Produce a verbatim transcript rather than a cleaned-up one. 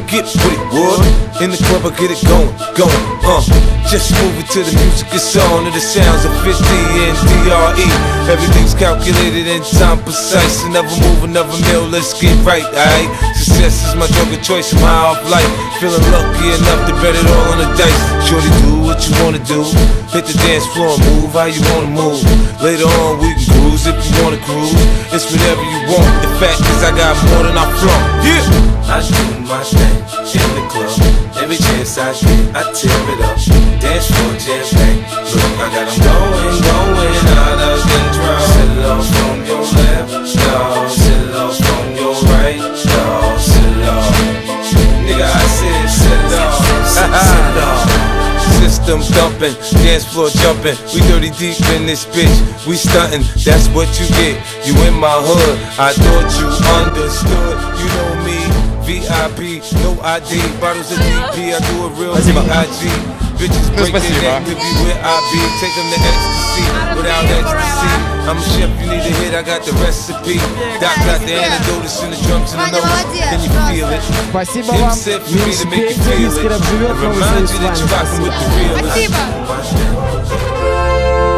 get with it, wood. In the club I get it going, going, uh. Just move it to the music it's on, to the sounds of fifty and D R E. Everything's calculated in time precise. Another move, another meal, let's get right, alright? Success is my drug of choice, I'm high off life. Feeling lucky enough to bet it all on the dice. Shorty, do what you wanna do. Hit the dance floor and move how you wanna move. Later on we can cruise if you wanna cruise. It's whatever you want, the fact is I got more than I flaunt. Yeah! I do my thing in the club. Every chance I get, I tear it up. Dance floor jam packed. Look, I got 'em going, going out of control. Set it off from your left, no. Set it off from your right, no. Set it off. Nigga, I said set it off. Set, set it off. System thumping, dance floor jumping. We dirty deep in this bitch. We stunting, that's what you get. You in my hood, I thought you understood. You know me, V I P, no I D. Bottles of D P, I do a real V I G. Bitches break their neck to be where I be. Take them to ecstasy, without ecstasy. I'm a chef, you need a hit, I got the recipe. Doc got the antidote, it's in the drums and the notes. Can you feel it? Спасибо вам, Минс Петя, Мискеров живет, новый союз с вами. Спасибо.